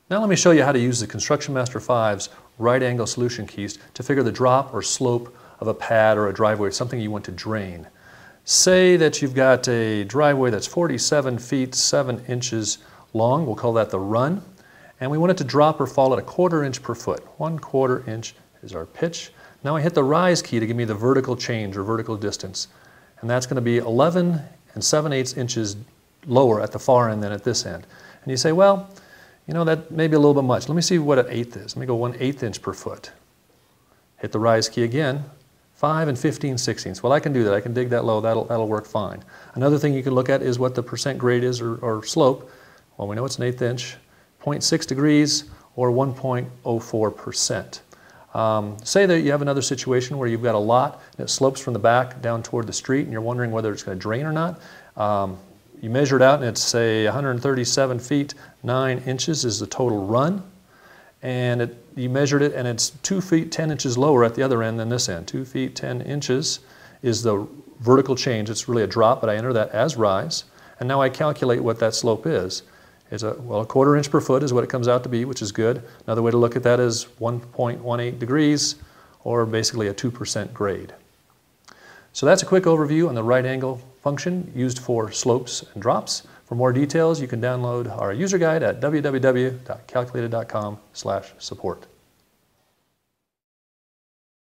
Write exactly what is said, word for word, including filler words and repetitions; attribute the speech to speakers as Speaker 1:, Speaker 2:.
Speaker 1: Now let me show you how to use the Construction Master five's right angle solution keys to figure the drop or slope of a pad or a driveway, something you want to drain. Say that you've got a driveway that's forty-seven feet seven inches long, we'll call that the run, and we want it to drop or fall at a quarter inch per foot. One quarter inch is our pitch. Now I hit the rise key to give me the vertical change or vertical distance, and that's going to be eleven and seven eighths inches lower at the far end than at this end. And you say, well, you know, that may be a little bit much. Let me see what an eighth is. Let me go one eighth inch per foot. Hit the rise key again, five and fifteen sixteenths. Well, I can do that. I can dig that low. That'll, that'll work fine. Another thing you can look at is what the percent grade is or, or slope. Well, we know it's an eighth inch, zero point six degrees or one point zero four percent. Um, say that you have another situation where you've got a lot and it slopes from the back down toward the street and you're wondering whether it's going to drain or not. Um, you measure it out and it's, say, one hundred thirty-seven feet nine inches is the total run. And it, you measured it and it's two feet ten inches lower at the other end than this end. two feet ten inches is the vertical change. It's really a drop, but I enter that as rise. And now I calculate what that slope is. It's a, well, a quarter inch per foot is what it comes out to be, which is good. Another way to look at that is one point one eight degrees, or basically a two percent grade. So that's a quick overview on the right angle function used for slopes and drops. For more details, you can download our user guide at w w w dot calculated dot com slash support.